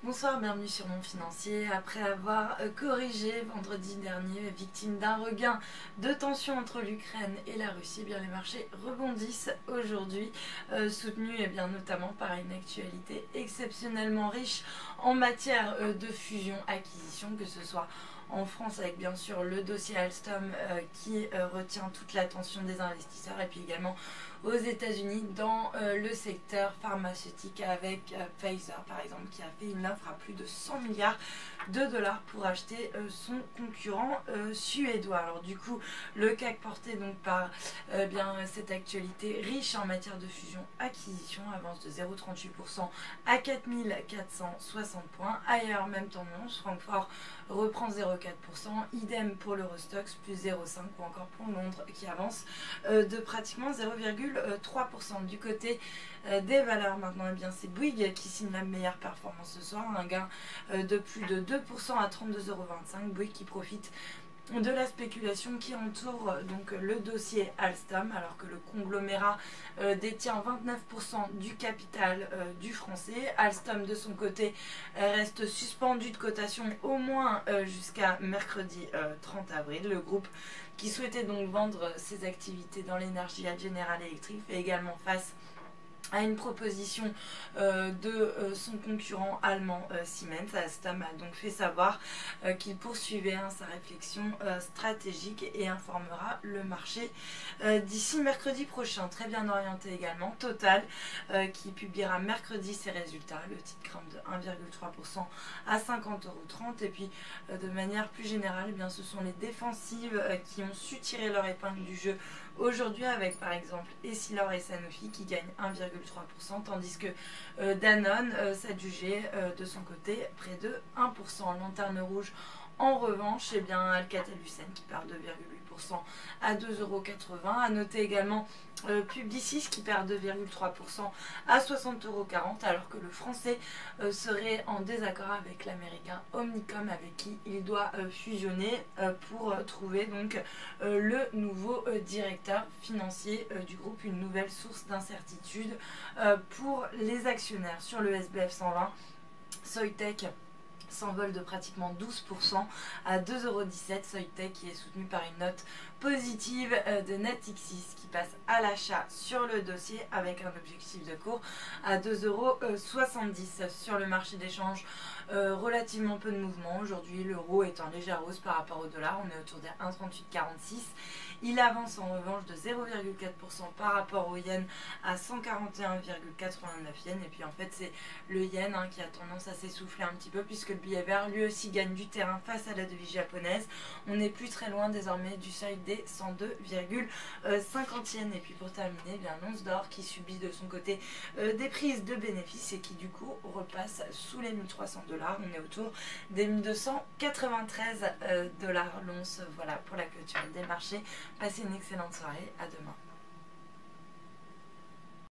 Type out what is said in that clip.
Bonsoir, bienvenue sur Mon Financier. Après avoir corrigé vendredi dernier, victime d'un regain de tension entre l'Ukraine et la Russie, eh bien, les marchés rebondissent aujourd'hui, soutenus notamment par une actualité exceptionnellement riche en matière de fusion-acquisition, que ce soit en France avec bien sûr le dossier Alstom qui retient toute l'attention des investisseurs, et puis également aux États-Unis dans le secteur pharmaceutique avec Pfizer par exemple, qui a fait une offre à plus de 100 milliards de dollars pour acheter son concurrent suédois. Alors du coup, le CAC porté donc par cette actualité riche en matière de fusion-acquisition avance de 0,38% à 4460 points. Ailleurs, même tendance, Francfort reprend 0,4%, idem pour l'Eurostoxx, plus 0,5%, ou encore pour Londres qui avance de pratiquement 0,3%. Du côté des valeurs maintenant, c'est Bouygues qui signe la meilleure performance ce soir, un gain de plus de 2% à 32,25 €. Bouygues qui profite de la spéculation qui entoure donc le dossier Alstom, alors que le conglomérat détient 29% du capital du français. Alstom de son côté reste suspendu de cotation au moins jusqu'à mercredi 30 avril. Le groupe qui souhaitait donc vendre ses activités dans l'énergie à General Electric fait également face à une proposition de son concurrent allemand Siemens. Alstom a donc fait savoir qu'il poursuivait sa réflexion stratégique et informera le marché d'ici mercredi prochain. Très bien orienté également Total qui publiera mercredi ses résultats. Le titre grimpe de 1,3% à 50,30 €. Et puis de manière plus générale, ce sont les défensives qui ont su tirer leur épingle du jeu aujourd'hui, avec par exemple Essilor et Sanofi qui gagnent 1,3%, tandis que Danone s'adjugeait de son côté près de 1%. Lanterne rouge en revanche, Alcatel-Lucent qui perd 2,8% à 2,80 €. A noter également Publicis qui perd 2,3% à 60,40 €, alors que le français serait en désaccord avec l'américain Omnicom, avec qui il doit fusionner pour trouver donc le nouveau directeur financier du groupe. Une nouvelle source d'incertitude pour les actionnaires. Sur le SBF 120, Soitec s'envole de pratiquement 12% à 2,17 €. Soitec qui est soutenu par une note positive de Natixis qui passe à l'achat sur le dossier avec un objectif de cours à 2,70 €. Sur le marché d'échange, relativement peu de mouvement aujourd'hui, l'euro est en légère hausse par rapport au dollar, on est autour des 1,3846. Il avance en revanche de 0,4% par rapport au yen à 141,89 yens. Et puis en fait c'est le yen qui a tendance à s'essouffler un petit peu, puisque le billet vert lui aussi gagne du terrain face à la devise japonaise. On n'est plus très loin désormais du seuil des 102,50 yens. Et puis pour terminer, l'once d'or qui subit de son côté des prises de bénéfices et qui du coup repasse sous les 1300 $. On est autour des 1293 $ l'once. Voilà pour la clôture des marchés. Passez une excellente soirée, à demain.